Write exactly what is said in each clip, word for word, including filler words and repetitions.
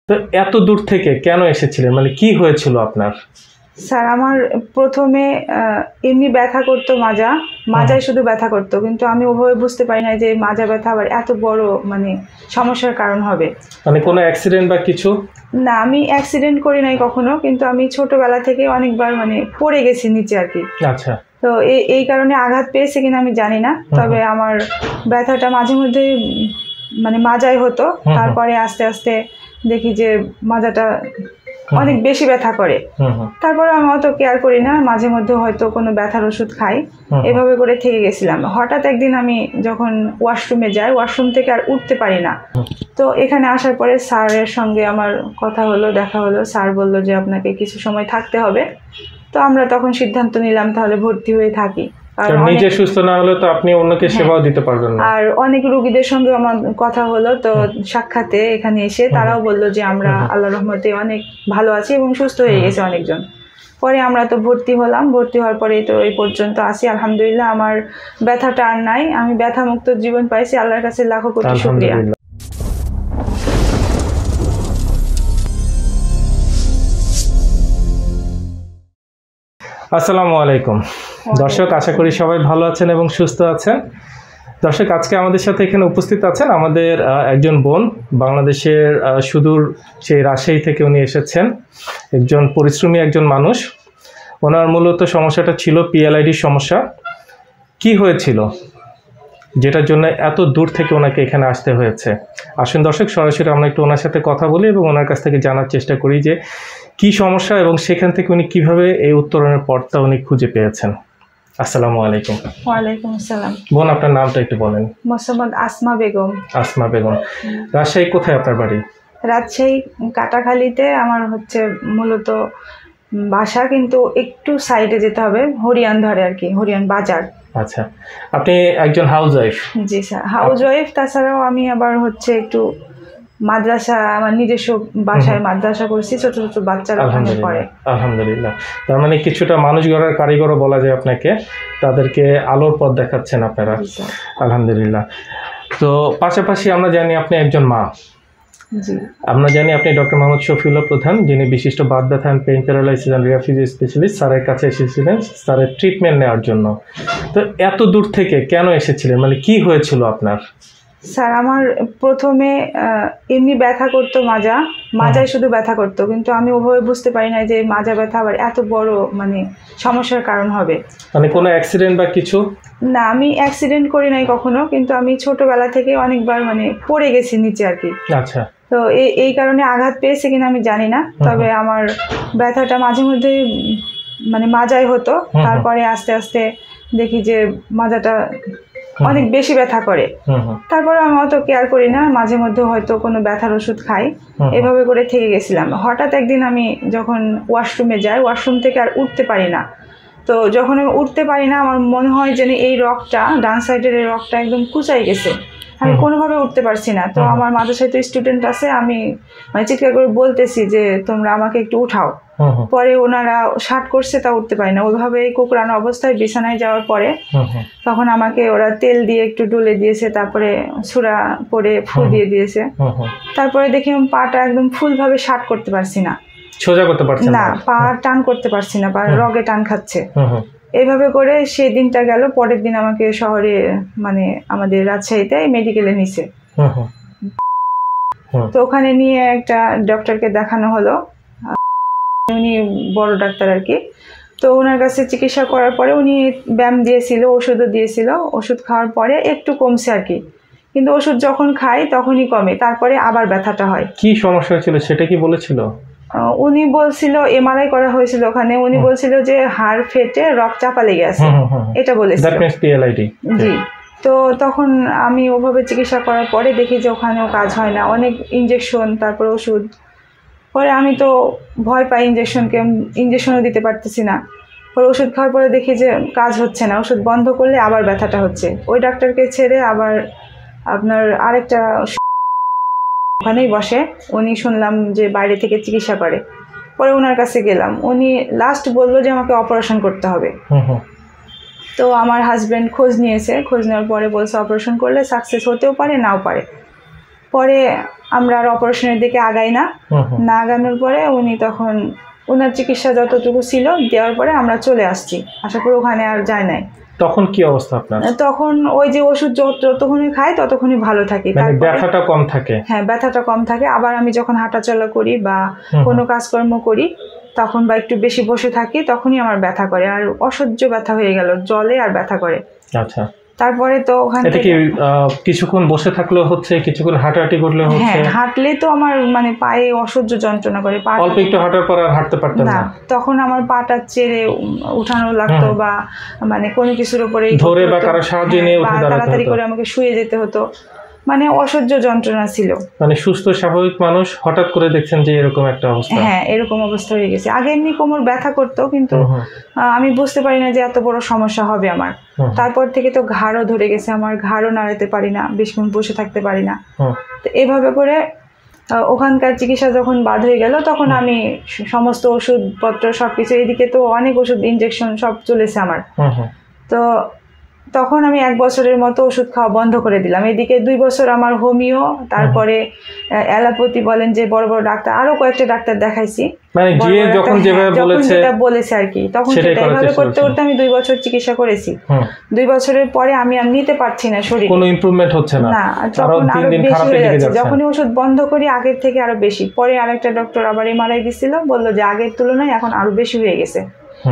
তো এত দূর থেকে কেন এসেছিলেন, মানে কি হয়েছিল আপনার? স্যার আমার প্রথমে এমনি ব্যথা করতো, মাজা মাজায় শুধু ব্যথা করতো, কিন্তু আমি ওভাবে বুঝতে পারি না যে মাজা ব্যথা আবার এত বড় মানে সমস্যার কারণ হবে। মানে কোনো অ্যাক্সিডেন্ট বা কিছু? না, আমি অ্যাক্সিডেন্ট করি নাই কখনো, কিন্তু আমি ছোটবেলা থেকে অনেকবার মানে পড়ে গেছি নিচে আর কি। আচ্ছা। তো এই এই কারণে আঘাত পেয়েছে কিনা আমি জানি না, তবে আমার ব্যথাটা মাঝে মধ্যে মানে মাজায় হতো, তারপরে আস্তে আস্তে দেখি যে মাজাটা অনেক বেশি ব্যথা করে, তারপরে আমি অত কেয়ার করি না, মাঝে মধ্যে হয়তো কোনো ব্যথার ওষুধ খাই, এভাবে করে থেকে গেছিলাম। হঠাৎ একদিন আমি যখন ওয়াশরুমে যাই, ওয়াশরুম থেকে আর উঠতে পারি না। তো এখানে আসার পরে স্যারের সঙ্গে আমার কথা হলো, দেখা হলো, স্যার বলল যে আপনাকে কিছু সময় থাকতে হবে। তো আমরা তখন সিদ্ধান্ত নিলাম তাহলে ভর্তি হয়ে থাকি, নিজে সুস্থ না হলে তো আপনি অন্যকে সেবাও দিতে পারবেন না। আর অনেক রোগীদের সঙ্গে আমার কথা হলো, তো সাক্ষাতে এখানে এসে তারাও বললো যে আমরা আল্লাহর রহমতে অনেক ভালো আছি এবং সুস্থ হয়ে গেছে অনেকজন। পরে আমরা তো ভর্তি হলাম, ভর্তি হওয়ার পরে তো এই পর্যন্ত আসি, আলহামদুলিল্লাহ। আমার ব্যথাটা আর নাই, আমি ব্যথা মুক্ত জীবন পাইছি, আল্লাহর কাছে লাখো কোটি শুকরিয়া। আসসালামু আলাইকুম দর্শক, আশা করি সবাই ভালো আছেন এবং সুস্থ আছেন। দর্শক, আজকে আমাদের সাথে এখানে উপস্থিত আছেন আমাদের একজন বোন, বাংলাদেশের সুদূর সেই রাজশাহী থেকে উনি এসেছেন। একজন পরিশ্রমী একজন মানুষ। ওনার মূলত সমস্যাটা ছিল পিএলআইডির সমস্যা। কি হয়েছিল যেটার জন্য এত দূর থেকে ওনাকে এখানে আসতে হয়েছে? আসুন দর্শক, সরাসরি আমরা একটু ওনার সাথে কথা বলি এবং ওনার কাছ থেকে জানার চেষ্টা করি যে কি সমস্যা এবং সেখান থেকে উনি কিভাবে এই উত্তরণের পথটা উনি খুঁজে পেয়েছেন। আসসালামু আলাইকুম। ওয়ালাইকুম আসসালাম। বোন, আপনার নামটা একটু বলেন। মোহাম্মদ আসমা বেগম। আসমা বেগম। রাজশাহী কোথায় আপনার বাড়ি? রাজশাহী কাটাখালীতে আমার হচ্ছে মূলত বাসা, কিন্তু একটু সাইডে যেতে হবে, হরিয়ান ধরে আর কি, হরিয়ান বাজার। আচ্ছা, আপনি একজন হাউস ওয়াইফ? জি স্যার, হাউস ওয়াইফ। তাছাড়াও আমি আবার হচ্ছে একটু মাদ্রাসা, আমার নিজস্ব বাসায় মাদ্রাসা করছি, ছোট ছোট বাচ্চারা ওখানে পড়ে। আলহামদুলিল্লাহ। তার মানে কিছুটা মানুষ গড়ার কারিগরও বলা যায় আপনাকে, তাদেরকে আলোর পথ দেখাচ্ছেন আপনারা। আলহামদুলিল্লাহ। তো পাশাপাশি আমরা জানি আপনি একজন মা। জি। আমরা জানি আপনি ডক্টর মোহাম্মদ শফিউল্লাহ প্রধান, যিনি বিশিষ্ট বাত ব্যথা and pain paralysis and refugee specialist, স্যারের কাছে এসেছিলেন স্যারের ট্রিটমেন্ট নেওয়ার জন্য। তো এত দূর থেকে কেন এসেছিলেন, মানে কি হয়েছিল আপনার? স্যার আমার প্রথমে এমনি ব্যথা করতো, মাজা মাজায় শুধু ব্যথা করতো, কিন্তু আমি ওভাবে বুঝতে পারি না যে মাজা ব্যথা আবার এত বড় মানে সমস্যার কারণ হবে। মানে কোনো অ্যাক্সিডেন্ট বা কিছু? না, আমি অ্যাক্সিডেন্ট করি নাই কখনো, কিন্তু আমি ছোটবেলা থেকে অনেকবার মানে পড়ে গেছি নিচে আর কি। আচ্ছা। তো এই এই কারণে আঘাত পেয়েছে কিনা আমি জানি না, তবে আমার ব্যথাটা মাঝে মধ্যে মানে মাজায় হতো, তারপরে আস্তে আস্তে দেখি যে মাজাটা অনেক বেশি ব্যথা করে, তারপরে আমি অত কেয়ার করি না, মাঝে মধ্যে হয়তো কোনো ব্যথার ওষুধ খাই, এভাবে করে থেকে গেছিলাম। হঠাৎ একদিন আমি যখন ওয়াশরুমে যাই, ওয়াশরুম থেকে আর উঠতে পারি না। তো যখন আমি উঠতে পারি না, আমার মনে হয় যেন এই রগটা, ডান সাইডের এই রগটা একদম কুচাই গেছে, আমি কোনোভাবে উঠতে পারছি না। তো আমার মাদ্রাসায় তো স্টুডেন্ট আছে, আমি মানে চিৎকার করে বলতেছি যে তোমরা আমাকে একটু উঠাও। পরে ওনারা শার্ট করছে, তা উঠতে পারি না, ওইভাবে কুকরানো অবস্থায় বিছানায় যাওয়ার পরে তখন আমাকে ওরা তেল দিয়ে একটু ডলে দিয়েছে, তারপরে ছুরা করে ফু দিয়ে দিয়েছে, তারপরে দেখি আমি পাটা একদম ফুলভাবে শার্ট করতে পারছি না, সোজা করতে পারছি না, পা টান করতে পারছি না, পা রগে টান খাচ্ছে। এইভাবে করে সেই দিনটা গেল। পরের দিন আমাকে শহরে মানে আমাদের রাজশাহীতে মেডিকেলে নিছে। তো ওখানে নিয়ে একটা ডক্টরকে দেখানো হলো, উনি বড় ডাক্তার আর কি। তো ওনার কাছে চিকিৎসা করার পরে উনি ব্যায়াম দিয়েছিল, ওষুধও দিয়েছিল, ওষুধ খাওয়ার পরে একটু কমছে আর কি, কিন্তু ওষুধ যখন খাই তখনই কমে, তারপরে আবার ব্যথাটা হয়। কি সমস্যা ছিল সেটা কি বলেছিল? উনি বলছিল, এমআরআই করা হয়েছিল ওখানে, উনি বলছিল যে হাড় ফেটে রক চাপা লেগে আছে, এটা বলেছিল। জি। তো তখন আমি ওভাবে চিকিৎসা করার পরে দেখি যে ওখানেও কাজ হয় না, অনেক ইঞ্জেকশন, তারপর ওষুধ। পরে আমি তো ভয় পাই ইঞ্জেকশনকে, ইঞ্জেকশনও দিতে পারতেছি না। পরে ওষুধ খাওয়ার পরে দেখি যে কাজ হচ্ছে না, ওষুধ বন্ধ করলে আবার ব্যথাটা হচ্ছে। ওই ডাক্তারকে ছেড়ে আবার আপনার আরেকটা ওখানেই বসে, উনি শুনলাম যে বাইরে থেকে চিকিৎসা করে। পরে ওনার কাছে গেলাম, উনি লাস্ট বললো যে আমাকে অপারেশন করতে হবে। তো আমার হাজব্যান্ড খোঁজ নিয়েছে, খোঁজ নেওয়ার পরে বলছে অপারেশন করলে সাকসেস হতেও পারে, নাও পারে। পরে আমরা আর অপারেশনের দিকে আগাই না। না আগানোর পরে উনি তখন ওনার চিকিৎসা যতটুকু ছিল দেওয়ার পরে আমরা চলে আসছি, আশা করি ওখানে আর যায় নাই। তখন কি অবস্থা আপনার? তখন ওই যে ওষুধ যতক্ষণই খাই ততক্ষণই ভালো থাকে, ব্যথাটা কম থাকে। হ্যাঁ, ব্যথাটা কম থাকে। আবার আমি যখন হাঁটাচলা করি বা কোনো কাজকর্ম করি তখন বা একটু বেশি বসে থাকি তখনই আমার ব্যথা করে, আর অসহ্য ব্যথা হয়ে গেল, জলে আর ব্যথা করে। আচ্ছা, তারপরে তো ওখান থেকে কিছুক্ষণ বসে থাকলেও হচ্ছে, কিছুক্ষণ হাঁটাহাঁটি করলেও হচ্ছে? হ্যাঁ, হাঁটলে তো আমার মানে পায়ে অসহ্য যন্ত্রণা করে, পা অল্প একটু হাঁটার পর আর হাঁটতে পারতেন না? তখন আমার পাটা চেড়ে উঠানো লাগতো বা মানে কোনো কিছুর উপরে ধরে বা কারো সাহায্য নিয়ে উঠে দাঁড়াতে হতো, তাড়াতাড়ি করে আমাকে শুয়ে যেতে হতো, মানে অসহ্য যন্ত্রণা ছিল। মানে সুস্থ স্বাভাবিক মানুষ হঠাৎ করে দেখছেন যে এরকম একটা অবস্থা? হ্যাঁ, এরকম অবস্থা হয়ে গেছে। আগে এমনি কোমর ব্যথা করতো, কিন্তু আমি বুঝতে পারি না যে এত বড় সমস্যা হবে আমার। তারপর থেকে তো ঘাড়ও ধরে গেছে আমার, ঘাড়ও নাড়াতে পারি না, বেশিক্ষণ বসে থাকতে পারি না। তো এভাবে করে ওখানকার চিকিৎসা যখন বাদ হয়ে গেল তখন আমি সমস্ত ওষুধপত্র সবকিছু, এদিকে তো অনেক ওষুধ ইনজেকশন সব চলেছে আমার, তো তখন আমি এক বছরের মতো ওষুধ খাওয়া বন্ধ করে দিলাম। এদিকে দুই বছর আমার হোমিও, তারপরে অ্যালোপ্যাথি বলেন যে বড় বড় ডাক্তার, আরো কয়েকটা ডাক্তার দেখাইছি, মানে যে যখন যেভাবে বলেছে যেটা বলেছে আর কি, তখন সেটা এইভাবে করতে করতে আমি দুই বছর চিকিৎসা করেছি। দুই বছরের পরে আমি আর নিতে পারছি না, শরীরে কোনো ইমপ্রুভমেন্ট হচ্ছে না, না তখন আরো বেশি হয়ে যাচ্ছে। যখনই ওষুধ বন্ধ করি আগের থেকে আরো বেশি। পরে আরেকটা ডক্টর আবার এমআরআই দিছিল, বললো যে আগের তুলনায় এখন আরো বেশি হয়ে গেছে।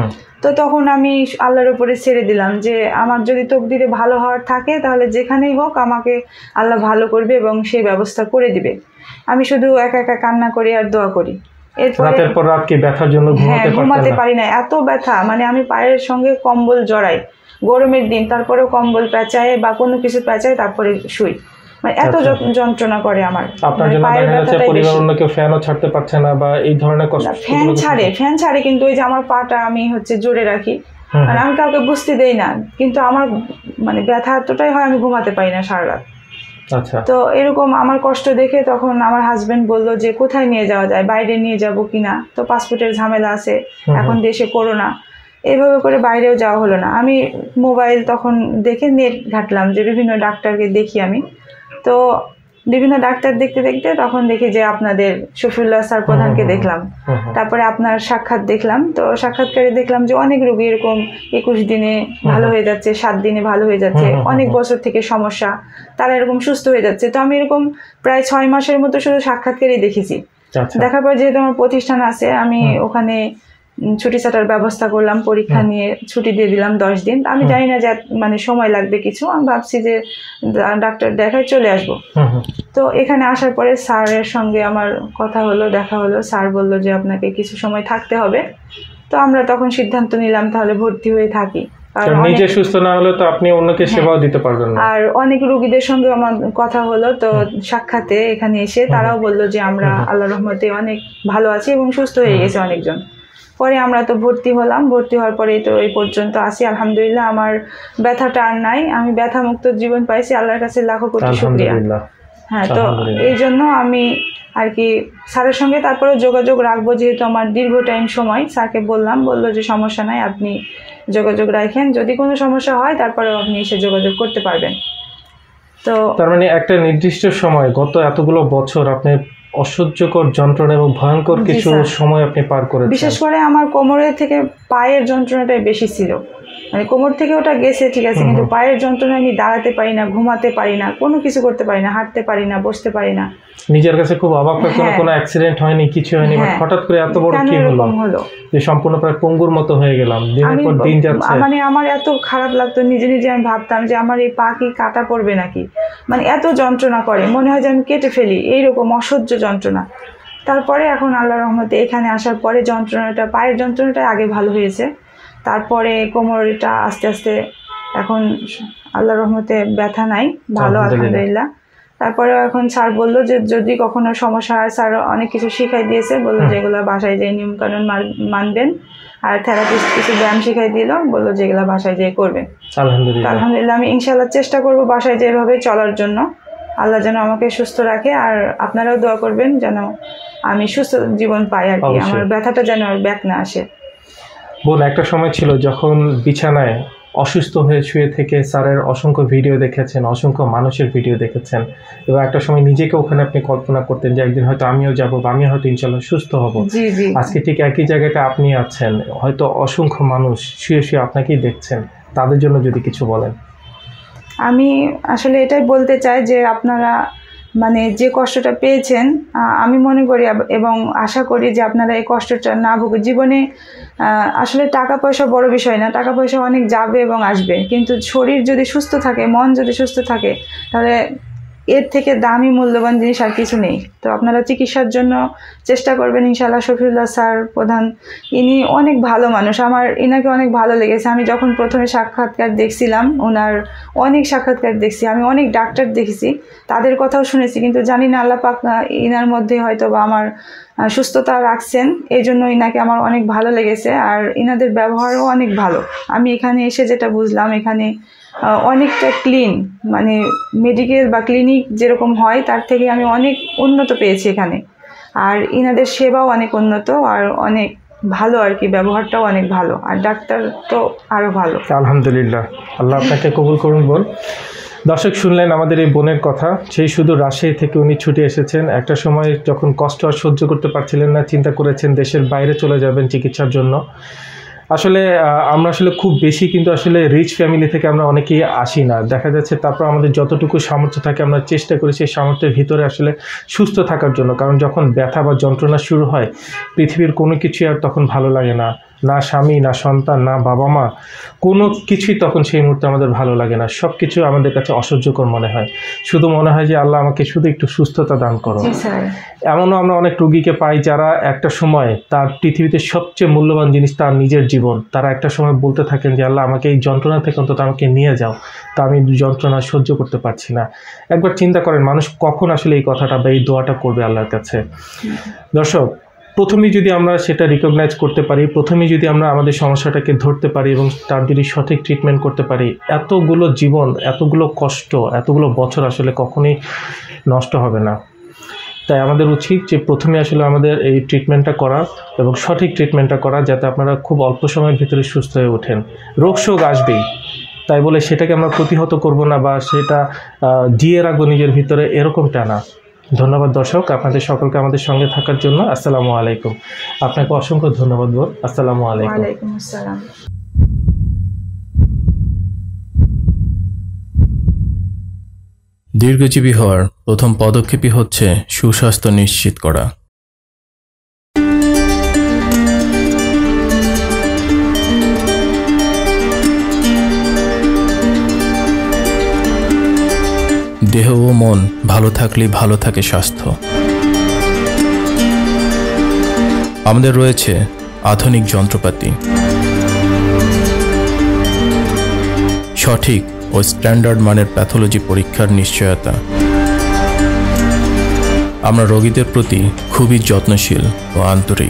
তো তখন আমি আল্লাহর উপরে ছেড়ে দিলাম যে আমার যদি তকদিরে ভালো হওয়ার থাকে তাহলে যেখানেই হোক আমাকে আল্লাহ ভালো করবে এবং সেই ব্যবস্থা করে দিবে। আমি শুধু একা একা কান্না করি আর দোয়া করি। রাতের পর রাত কি ব্যথার জন্য ঘুমাতে পারি না, এত ব্যথা, মানে আমি পায়ের সঙ্গে কম্বল জড়াই গরমের দিন, তারপরেও কম্বল পেঁচায় বা কোনো কিছু পেঁচায় তারপরে শুই, মানে এত যন্ত্রণা করে আমার। আপনার জন্য দেখা যাচ্ছে পরিবার অন্য কেউ ফ্যানও ছাড়তে পারছে না বা এই ধরনের কষ্ট? ফ্যান ছাড়ে, ফ্যান ছাড়ে কিন্তু ওই যে আমার পাটা আমি হচ্ছে জোরে রাখি, মানে আমি কাউকে বুঝতে দেই না, কিন্তু আমার মানে ব্যথা এতটাই হয় আমি ঘুমাতে পারি না সারা রাত। আচ্ছা, তো এরকম আমার কষ্ট দেখে তখন আমার হাজবেন্ড বললো যে কোথায় নিয়ে যাওয়া যায়, বাইরে নিয়ে যাব কিনা, তো পাসপোর্টের ঝামেলা আছে, এখন দেশে করোনা, এইভাবে করে বাইরেও যাওয়া হলো না। আমি মোবাইল তখন দেখে নেট ঘাটলাম যে বিভিন্ন ডাক্তারকে দেখি আমি, তো বিভিন্ন ডাক্তার দেখতে দেখতে তখন দেখি যে আপনাদের শফিউল্লাহ স্যার প্রধানকে দেখলাম, তারপরে আপনার সাক্ষাৎ দেখলাম, তো সাক্ষাৎকারে দেখলাম যে অনেক রোগী এরকম একুশ দিনে ভালো হয়ে যাচ্ছে, সাত দিনে ভালো হয়ে যাচ্ছে, অনেক বছর থেকে সমস্যা তারা এরকম সুস্থ হয়ে যাচ্ছে। তো আমি এরকম প্রায় ছয় মাসের মতো শুধু সাক্ষাৎকারই দেখেছি। দেখার পর যেহেতু আমার প্রতিষ্ঠান আছে, আমি ওখানে ছুটি ছাটার ব্যবস্থা করলাম, পরীক্ষা নিয়ে ছুটি দিয়ে দিলাম দশ দিন। আমি জানি না যে মানে সময় লাগবে কিছু, আমি ভাবছি যে ডাক্তার দেখায় চলে আসবো। তো এখানে আসার পরে স্যারের সঙ্গে আমার কথা হলো, দেখা হলো, স্যার বলল যে আপনাকে কিছু সময় থাকতে হবে। তো আমরা তখন সিদ্ধান্ত নিলাম তাহলে ভর্তি হয়ে থাকি, নিজে সুস্থ না হলে তো আপনি অন্যকে সেবাও দিতে পারবেন না। আর অনেক রোগীদের সঙ্গে আমার কথা হলো, তো সাক্ষাতে এখানে এসে তারাও বলল যে আমরা আল্লাহর রহমতে অনেক ভালো আছি এবং সুস্থ হয়ে গেছে অনেকজন। পরে আমরা তো ভর্তি হলাম, ভর্তি হওয়ার পরে তো এই পর্যন্ত আসি, আলহামদুলিল্লাহ আমার ব্যথাটা আর নাই, আমি ব্যথা মুক্ত জীবন পাইছি, আল্লাহর কাছে লাখো কোটি শুকরিয়া। হ্যাঁ, তো এই জন্য আমি আর কি স্যারের সঙ্গে তারপরে যোগাযোগ রাখবো, যেহেতু আমার দীর্ঘ টাইম সময়, স্যারকে বললাম, বললো যে সমস্যা নাই, আপনি যোগাযোগ রাখেন, যদি কোনো সমস্যা হয় তারপরে আপনি এসে যোগাযোগ করতে পারবেন। তো তার মানে একটা নির্দিষ্ট সময়, গত এতগুলো বছর আপনি অসহ্যকর যন্ত্রণা এবং ভয়ঙ্কর কিছু সময় আপনি পার করেছেন। বিশেষ করে আমার কোমরের থেকে পায়ের যন্ত্রণাটাই বেশি ছিল, মানে কোমর থেকে ওটা গেছে ঠিক আছে, কিন্তু পায়ের যন্ত্রণা আমি দাঁড়াতে পারি না, ঘুমাতে পারি না, কোনো কিছু করতে পারি না, হাঁটতে পারি না, বসতে পারি না। নিজের কাছে খুব অবাক লাগে, কোনো কোনো অ্যাক্সিডেন্ট হয়নি, কিছু হয়নি, হঠাৎ করে এত বড় কি হলো যে সম্পূর্ণ প্রায় পঙ্গুর মতো হয়ে গেলাম, দিনের পর দিন যাচ্ছে। মানে আমার এত খারাপ লাগতো, নিজে নিজে আমি ভাবতাম যে আমার এই পা কি কাটা পড়বে নাকি, মানে এত যন্ত্রণা করে, মনে হয় যে আমি কেটে ফেলি, এইরকম অসহ্য যন্ত্রণা। তারপরে এখন আল্লাহর রহমতে এখানে আসার পরে যন্ত্রণাটা, পায়ের যন্ত্রণাটা আগে ভালো হয়েছে, তারপরে কোমরটা আস্তে আস্তে এখন আল্লাহর রহমতে ব্যথা নাই, ভালো আলহামদুলিল্লাহ। তারপরে এখন স্যার বললো যে যদি কখনো সমস্যা হয়, স্যার অনেক কিছু শিখাই দিয়েছে, বললো যেগুলো বাসায় যেয়ে নিয়ম কানুন মানবেন, আর থেরাপিস্ট কিছু ব্যায়াম শিখাই দিল, বললো যেগুলো বাসায় যেয়ে করবেন। আলহামদুলিল্লাহ আলহামদুলিল্লাহ আমি ইনশাআল্লাহ চেষ্টা করব বাসায় যেভাবে চলার জন্য, আল্লাহ যেন আমাকে সুস্থ রাখে, আর আপনারাও দোয়া করবেন যেন আমি সুস্থ জীবন পাই আর কি, আমার ব্যথাটা যেন আর ব্যাক না আসে। বোন, একটা সময় ছিল যখন বিছানায় অসুস্থ হয়ে শুয়ে থেকে স্যারের অসংখ্য ভিডিও দেখেছেন, অসংখ্য মানুষের ভিডিও দেখেছেন, এবং একটা সময় নিজেকে ওখানে আপনি কল্পনা করতেন যে একদিন হয়তো আমিও যাব বা আমি হয়তো ইনশাল্লাহ সুস্থ হব। আজকে ঠিক একই জায়গাটা আপনি আছেন, হয়তো অসংখ্য মানুষ শুয়ে শুয়ে আপনাকেই দেখছেন, তাদের জন্য যদি কিছু বলেন। আমি আসলে এটাই বলতে চাই যে আপনারা মানে যে কষ্টটা পেয়েছেন, আমি মনে করি এবং আশা করি যে আপনারা এই কষ্টটা না ভুগে জীবনে। আসলে টাকা পয়সা বড় বিষয় না, টাকা পয়সা অনেক যাবে এবং আসবে, কিন্তু শরীর যদি সুস্থ থাকে, মন যদি সুস্থ থাকে, তাহলে এর থেকে দামি মূল্যবান জিনিস আর কিছু নেই। তো আপনারা চিকিৎসার জন্য চেষ্টা করবেন ইনশাআল্লাহ। শফিউল্লাহ স্যার প্রধান, ইনি অনেক ভালো মানুষ, আমার ইনাকে অনেক ভালো লেগেছে। আমি যখন প্রথমে সাক্ষাৎকার দেখছিলাম, ওনার অনেক সাক্ষাৎকার দেখছি, আমি অনেক ডাক্তার দেখেছি, তাদের কথাও শুনেছি, কিন্তু জানি না আল্লাহ পাক ইনার মধ্যে হয়তো বা আমার সুস্থতা রাখছেন, এই জন্য ইনাকে আমার অনেক ভালো লেগেছে। আর ইনাদের ব্যবহারও অনেক ভালো। আমি এখানে এসে যেটা বুঝলাম, এখানে অনেকটা ক্লিন, মানে মেডিকেল বা ক্লিনিক যেরকম হয় তার থেকে আমি অনেক উন্নত পেয়েছি এখানে। আর ইনাদের সেবাও অনেক উন্নত আর অনেক ভালো আর কি, ব্যবহারটাও অনেক ভালো, আর ডাক্তার তো আরও ভালো। আলহামদুলিল্লাহ, আল্লাহ আপনাকে কবুল করুন বোন। দর্শক শুনলেন আমাদের এই বোনের কথা। সেই শুধু রাজশাহী থেকে উনি ছুটে এসেছেন, একটা সময় যখন কষ্ট আর সহ্য করতে পারছিলেন না, চিন্তা করেছেন দেশের বাইরে চলে যাবেন চিকিৎসার জন্য। আসলে আমরা আসলে খুব বেশি কিন্তু আসলে রিচ ফ্যামিলি থেকে আমরা অনেকেই আসি না, দেখা যাচ্ছে। তারপর আমাদের যতটুকু সামর্থ্য থাকে আমরা চেষ্টা করি সেই সামর্থ্যের ভিতরে আসলে সুস্থ থাকার জন্য, কারণ যখন ব্যথা বা যন্ত্রণা শুরু হয়, পৃথিবীর কোনো কিছুই আর তখন ভালো লাগে না, না স্বামী, না সন্তান, না বাবা মা, কোনো কিছুই তখন সেই মুহূর্তে আমাদের ভালো লাগে না। সব কিছু আমাদের কাছে অসহ্যকর মনে হয়, শুধু মনে হয় যে আল্লাহ আমাকে শুধু একটু সুস্থতা দান করো। এমনও আমরা অনেক রোগীকে পাই যারা একটা সময় তার পৃথিবীতে সবচেয়ে মূল্যবান জিনিস তার নিজের জীবন, তারা একটা সময় বলতে থাকেন যে আল্লাহ আমাকে এই যন্ত্রণা থেকে অন্তত আমাকে নিয়ে যাও, তা আমি যন্ত্রণা সহ্য করতে পারছি না। একবার চিন্তা করেন মানুষ কখন আসলে এই কথাটা বা এই দোয়াটা করবে আল্লাহর কাছে। দর্শক, প্রথমেই যদি আমরা সেটা রিকগনাইজ করতে পারি, প্রথমেই যদি আমরা আমাদের সমস্যাটাকে ধরতে পারি এবং তার যদি সঠিক ট্রিটমেন্ট করতে পারি, এতগুলো জীবন, এতগুলো কষ্ট, এতগুলো বছর আসলে কখনোই নষ্ট হবে না। তাই আমাদের উচিত যে প্রথমে আসলে আমাদের এই ট্রিটমেন্টটা করা এবং সঠিক ট্রিটমেন্টটা করা, যাতে আপনারা খুব অল্প সময়ের ভিতরে সুস্থ হয়ে ওঠেন। রোগ শোক আসবেই, তাই বলে সেটাকে আমরা প্রতিহত করব না বা সেটা জিয়ে রাখবো নিজের ভিতরে, এরকমটা না। ধন্যবাদ দর্শক আপনাদের সকলকে আমাদের সঙ্গে থাকার জন্য। আসসালামু আলাইকুম। আপনাকে অসংখ্য ধন্যবাদ বোন। আসসালামু আলাইকুম। ওয়ালাইকুম আসসালাম। দীর্ঘজীবী হওয়ার প্রথম পদক্ষেপই হচ্ছে সুস্বাস্থ্য নিশ্চিত করা। দেহ ও মন ভালো থাকলেই ভালো থাকে স্বাস্থ্য। আমাদের রয়েছে আধুনিক যন্ত্রপাতি, সঠিক ও স্ট্যান্ডার্ড মানের প্যাথোলজি পরীক্ষার নিশ্চয়তা। আমরা রোগীদের প্রতি খুবই যত্নশীল ও আন্তরিক।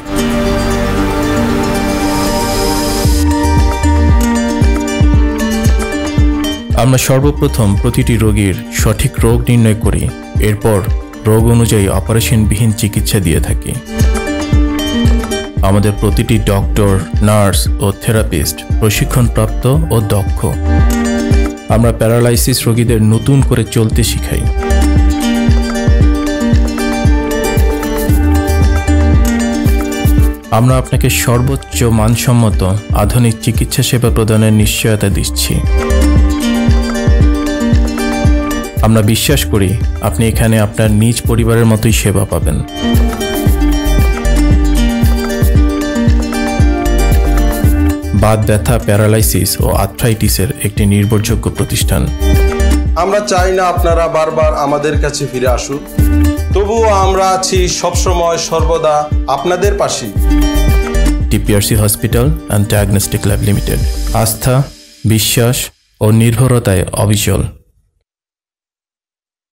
আমরা সর্বপ্রথম প্রতিটি রোগীর সঠিক রোগ নির্ণয় করি, এরপর রোগ অনুযায়ী অপারেশনবিহীন চিকিৎসা দিয়ে থাকি। আমাদের প্রতিটি ডক্টর, নার্স ও থেরাপিস্ট প্রশিক্ষণপ্রাপ্ত ও দক্ষ। আমরা প্যারালাইসিস রোগীদের নতুন করে চলতে শিখাই। আমরা আপনাকে সর্বোচ্চ মানসম্মত আধুনিক চিকিৎসা সেবা প্রদানের নিশ্চয়তা দিচ্ছি। আমরা বিশ্বাস করি আপনি এখানে আপনার নিজ পরিবারের মতোই সেবা পাবেন। বাত ব্যথা, প্যারালাইসিস ও আর্থ্রাইটিসের একটি নির্ভরযোগ্য প্রতিষ্ঠান। আমরা চাই না আপনারা বারবার আমাদের কাছে ফিরে আসুন, তবুও আমরা আছি সবসময় সর্বদা আপনাদের পাশেই। TPRC hospital and diagnostic lab limited, আস্থা, বিশ্বাস ও নির্ভরতায় অবিচল।